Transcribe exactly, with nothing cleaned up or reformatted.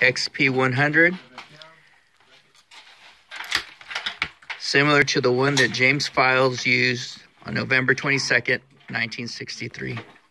X P one hundred. Similar to the one that James Files used on November twenty-second, nineteen sixty-three.